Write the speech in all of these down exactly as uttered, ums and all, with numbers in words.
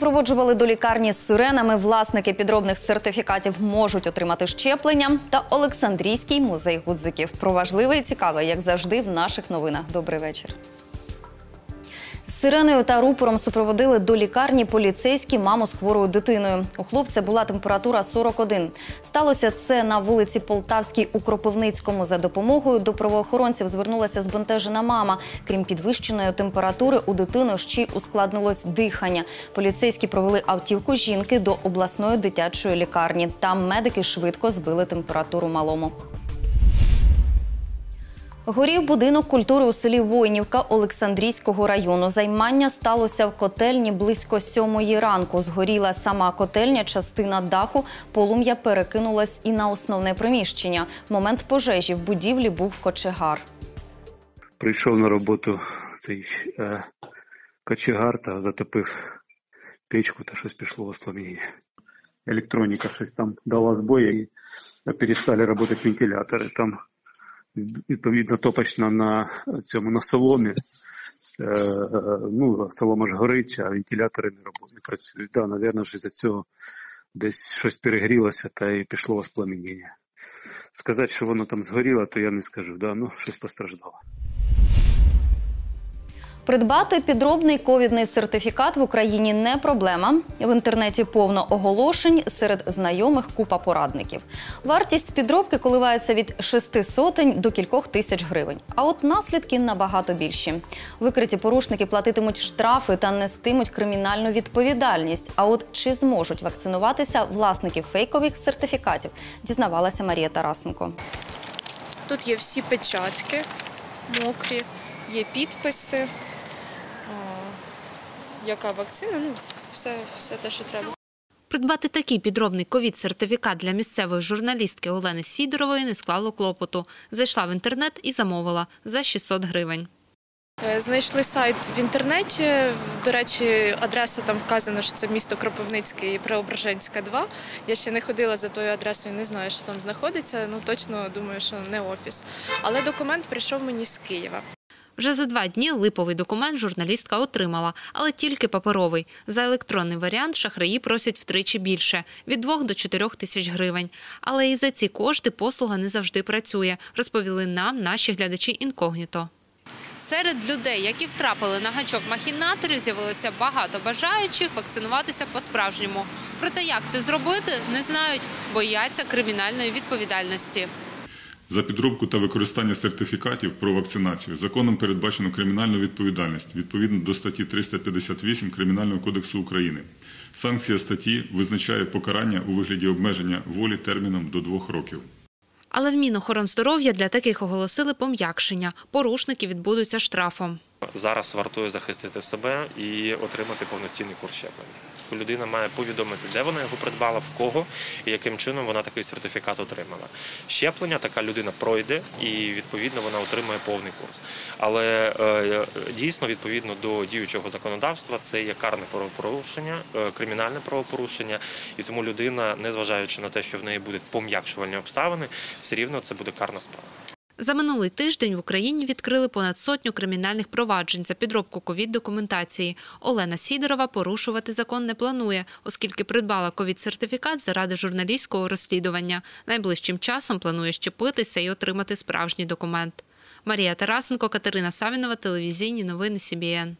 Супроводжували до лікарні з сиренами, власники підробних сертифікатів можуть отримати щеплення. Та Олександрійський музей гудзиків. Про важливе і цікаве, як завжди, в наших новинах. Добрий вечір. З сиреною та рупором супроводили до лікарні поліцейські маму з хворою дитиною. У хлопця була температура сорок один. Сталося це на вулиці Полтавській у Кропивницькому. За допомогою до правоохоронців звернулася збентежена мама. Крім підвищеної температури, у дитини ще й ускладнилось дихання. Поліцейські провели автівку жінки до обласної дитячої лікарні. Там медики швидко збили температуру малому. Горів будинок культури у селі Войнівка Олександрійського району. Займання сталося в котельні близько сьомої ранку. Згоріла сама котельня, частина даху, полум'я перекинулось і на основне приміщення. В момент пожежі в будівлі був кочегар. Прийшов на роботу цей е, кочегар та затопив печку та щось пішло воспламінення. Електроніка щось там дала збої і перестали працювати вентилятори. Там відповідно топочна на цьому, на соломі. Е, ну, солома ж горить, а вентилятори не, робо, не працюють. Да, напевно, ж із-за цього десь щось перегрілося та і пішло воспламінення. Сказати, що воно там згоріло, то я не скажу. Да, ну, щось постраждало. Придбати підробний ковідний сертифікат в Україні не проблема. В інтернеті повно оголошень, серед знайомих купа порадників. Вартість підробки коливається від шести сотень до кількох тисяч гривень. А от наслідки набагато більші. Викриті порушники платитимуть штрафи та нестимуть кримінальну відповідальність. А от чи зможуть вакцинуватися власники фейкових сертифікатів, дізнавалася Марія Тарасенко. Тут є всі печатки мокрі, є підписи. Яка вакцина, ну, все, все те, що треба. Придбати такий підробний ковід-сертифікат для місцевої журналістки Олени Сідорової не склало клопоту. Зайшла в інтернет і замовила за шістсот гривень. Знайшли сайт в інтернеті, до речі, адреса там вказана, що це місто Кропивницький, Преображенська, два. Я ще не ходила за тою адресою, не знаю, що там знаходиться, ну точно думаю, що не офіс. Але документ прийшов мені з Києва. Вже за два дні липовий документ журналістка отримала, але тільки паперовий. За електронний варіант шахраї просять втричі більше – від двох до чотирьох тисяч гривень. Але і за ці кошти послуга не завжди працює, розповіли нам наші глядачі інкогніто. Серед людей, які втрапили на гачок махінаторів, з'явилося багато бажаючих вакцинуватися по-справжньому. Проте як це зробити, не знають, бояться кримінальної відповідальності. За підробку та використання сертифікатів про вакцинацію законом передбачено кримінальну відповідальність відповідно до статті триста п'ятдесят вісім Кримінального кодексу України. Санкція статті визначає покарання у вигляді обмеження волі терміном до двох років. Але в Мінохорондздоров'я для таких оголосили пом'якшення. Порушники відбудуться штрафом. Зараз вартує захистити себе і отримати повноцінний курс щеплення. Людина має повідомити, де вона його придбала, в кого і яким чином вона такий сертифікат отримала. Щеплення така людина пройде і, відповідно, вона отримує повний курс. Але дійсно, відповідно до діючого законодавства, це є карне правопорушення, кримінальне правопорушення, і тому людина, незважаючи на те, що в неї будуть пом'якшувальні обставини, все рівно це буде карна справа. За минулий тиждень в Україні відкрили понад сотню кримінальних проваджень за підробку ковід-документації. Олена Сідорова порушувати закон не планує, оскільки придбала ковід-сертифікат заради журналістського розслідування. Найближчим часом планує щепитися і отримати справжній документ. Марія Тарасенко, Катерина Савінова, телевізійні новини Сі Бі Ен.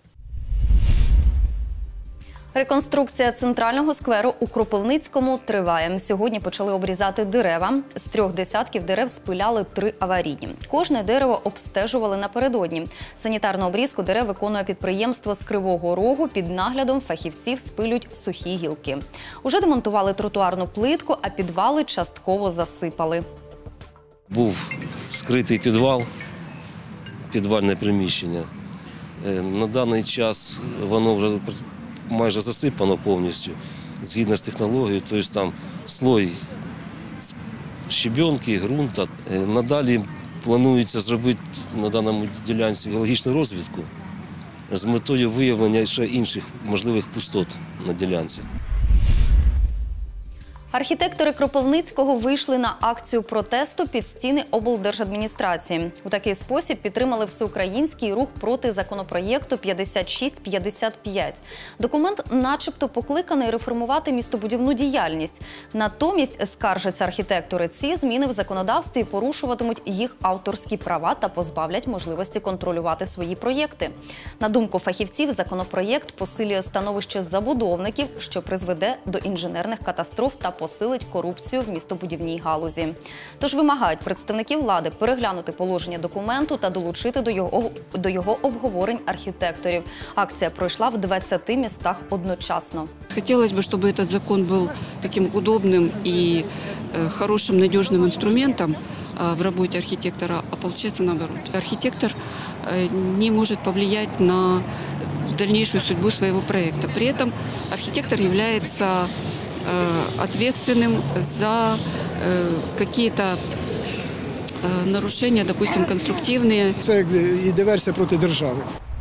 Реконструкція центрального скверу у Кропивницькому триває. Сьогодні почали обрізати дерева. З трьох десятків дерев спиляли три аварійні. Кожне дерево обстежували напередодні. Санітарну обрізку дерев виконує підприємство з Кривого Рогу. Під наглядом фахівців спилють сухі гілки. Уже демонтували тротуарну плитку, а підвали частково засипали. Був скритий підвал, підвальне приміщення. На даний час воно вже майже засипано повністю, згідно з технологією, тобто там слой щебенки, ґрунта. Надалі планується зробити на даному ділянці геологічну розвідку з метою виявлення ще інших можливих пустот на ділянці. Архітектори Кропивницького вийшли на акцію протесту під стіни облдержадміністрації. У такий спосіб підтримали всеукраїнський рух проти законопроєкту п'ятдесят шість п'ятдесят п'ять. Документ начебто покликаний реформувати містобудівну діяльність. Натомість, скаржаться архітектори, ці зміни в законодавстві порушуватимуть їх авторські права та позбавлять можливості контролювати свої проєкти. На думку фахівців, законопроєкт посилює становище забудовників, що призведе до інженерних катастроф та посилить корупцію в містобудівній галузі. Тож вимагають представників влади переглянути положення документу та долучити до його, до його обговорень архітекторів. Акція пройшла в двадцяти містах одночасно. Хотелось бы, чтобы этот закон был таким удобным и э, хорошим, надежным инструментом э, в работе архитектора, а получается наоборот. Архитектор э, не может повлиять на дальнейшую судьбу своего проекта. При этом архитектор является э, ответственным за э, какие-то э, нарушения, допустим, конструктивные. Це і диверсія проти держави.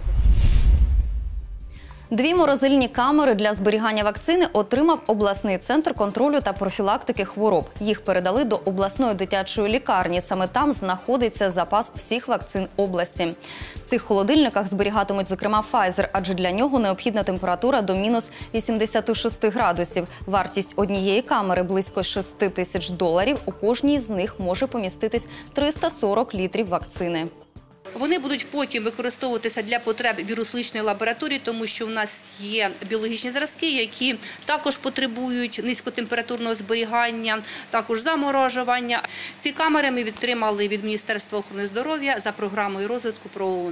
Дві морозильні камери для зберігання вакцини отримав обласний центр контролю та профілактики хвороб. Їх передали до обласної дитячої лікарні. Саме там знаходиться запас всіх вакцин області. В цих холодильниках зберігатимуть, зокрема, Pfizer, адже для нього необхідна температура до мінус вісімдесят шість градусів. Вартість однієї камери – близько шести тисяч доларів. У кожній з них може поміститись триста сорок літрів вакцини. Вони будуть потім використовуватися для потреб вірусличної лабораторії, тому що в нас є біологічні зразки, які також потребують низькотемпературного зберігання, також заморожування. Ці камери ми відтримали від Міністерства охорони здоров'я за програмою розвитку ПРООН.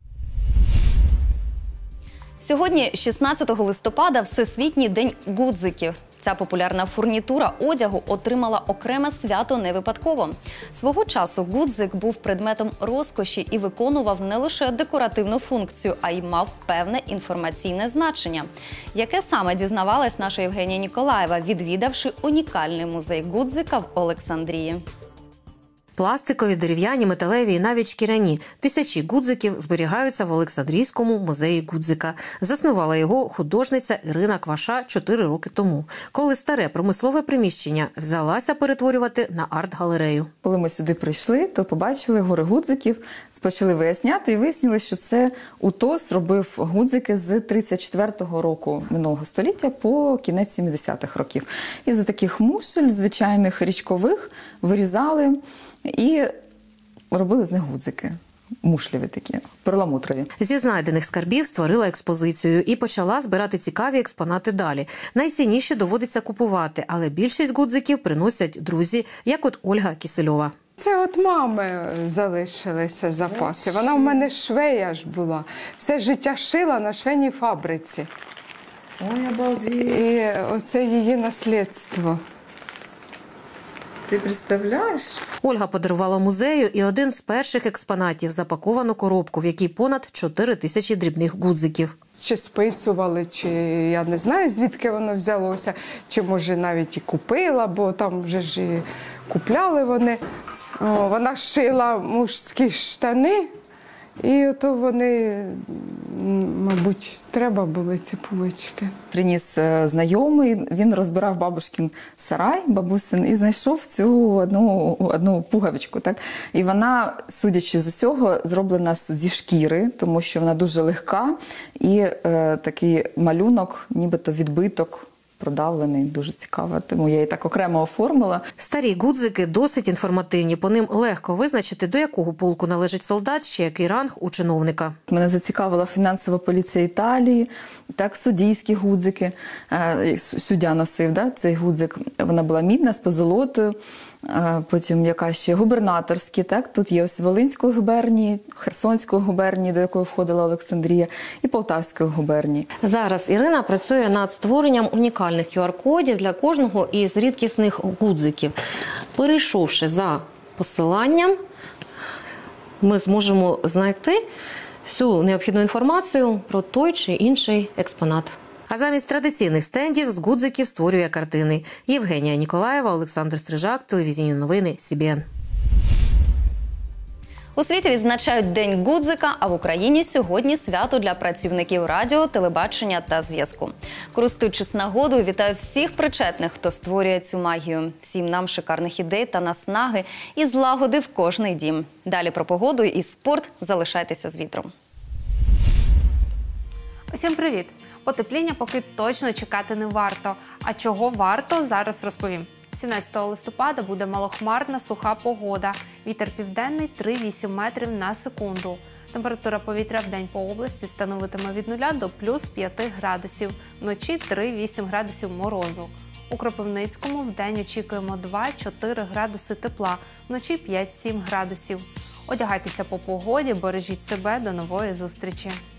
Сьогодні, шістнадцятого листопада, Всесвітній день гудзиків. Ця популярна фурнітура одягу отримала окреме свято не випадково. Свого часу гудзик був предметом розкоші і виконував не лише декоративну функцію, а й мав певне інформаційне значення. Яке саме, дізнавалась наша Євгенія Ніколаєва, відвідавши унікальний музей гудзика в Олександрії. Пластикові, дерев'яні, металеві і навіть шкіряні. Тисячі гудзиків зберігаються в Олександрійському музеї гудзика. Заснувала його художниця Ірина Кваша чотири роки тому, коли старе промислове приміщення взялася перетворювати на арт-галерею. Коли ми сюди прийшли, то побачили гори гудзиків, почали виясняти і вияснили, що це УТОС робив гудзики з тридцять четвертого року минулого століття по кінець сімдесятих років. Із таких мушель, звичайних річкових, вирізали і робили з них гудзики. Мушлеві такі, перламутрові. Зі знайдених скарбів створила експозицію і почала збирати цікаві експонати далі. Найцінніші доводиться купувати, але більшість гудзиків приносять друзі, як от Ольга Кісельова. Це от мами залишилися запаси. Вона в мене швея ж була. Все життя шила на швейній фабриці. Ой, обалдеть. І оце її наслідство. Ти представляєш? Ольга подарувала музею і один з перших експонатів – запаковану коробку, в якій понад чотири тисячі дрібних гудзиків. Чи списували, чи я не знаю, звідки воно взялося, чи може навіть і купила, бо там вже ж і купляли вони. О, вона шила мужські штани, і ото вони, мабуть, треба були ці пувички. Приніс знайомий, він розбирав бабушкин сарай, бабусин, і знайшов цю одну, одну пуговичку. Так? І вона, судячи з усього, зроблена зі шкіри, тому що вона дуже легка, і е, такий малюнок, нібито відбиток, продавлений, дуже цікаво, тому я її так окремо оформила. Старі гудзики досить інформативні, по ним легко визначити, до якого полку належить солдат, ще який ранг у чиновника. Мене зацікавила фінансова поліція Італії, так, суддійські гудзики. Суддя носив, да, цей гудзик, вона була мідна, з позолотою. Потім яка ще губернаторські, так, тут є ось Волинської губернії, Херсонської губернії, до якої входила Олександрія, і Полтавської губернії. Зараз Ірина працює над створенням унікальних ку ар-кодів для кожного із рідкісних гудзиків. Перейшовши за посиланням, ми зможемо знайти всю необхідну інформацію про той чи інший експонат. А замість традиційних стендів з гудзиків створює картини. Євгенія Ніколаєва, Олександр Стрижак, телевізійні новини, Сі Бі Ен. У світі відзначають День Гудзика, а в Україні сьогодні свято для працівників радіо, телебачення та зв'язку. Користуючись нагодою, вітаю всіх причетних, хто створює цю магію. Всім нам шикарних ідей та наснаги і злагоди в кожний дім. Далі про погоду і спорт. Залишайтеся з вітром. Усім привіт! Потепління поки точно чекати не варто. А чого варто, зараз розповім. сімнадцятого листопада буде малохмарна суха погода. Вітер південний три-вісім метрів на секунду. Температура повітря в день по області становитиме від нуля до плюс п'яти градусів. Вночі три-вісім градусів морозу. У Кропивницькому в день очікуємо два-чотири градуси тепла, вночі п'ять-сім градусів. Одягайтеся по погоді, бережіть себе, до нової зустрічі!